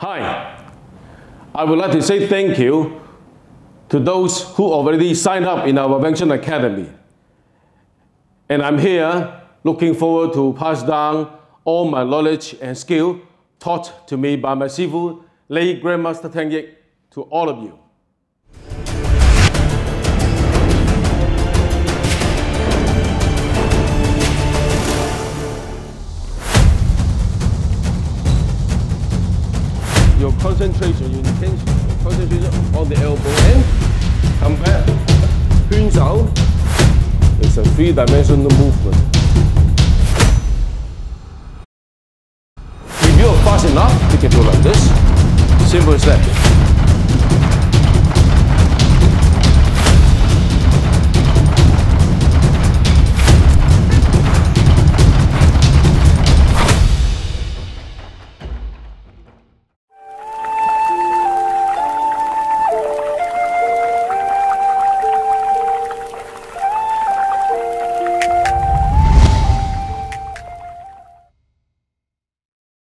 Hi, I would like to say thank you to those who already signed up in our Weng Chun Academy. And I'm here looking forward to pass down all my knowledge and skill taught to me by my Sifu, late Grandmaster Teng Yik, to all of you. Your concentration, your intention, concentration on the elbow and come back. 圈手 is a three-dimensional movement. If you're fast enough, you can do like this. Simple as that.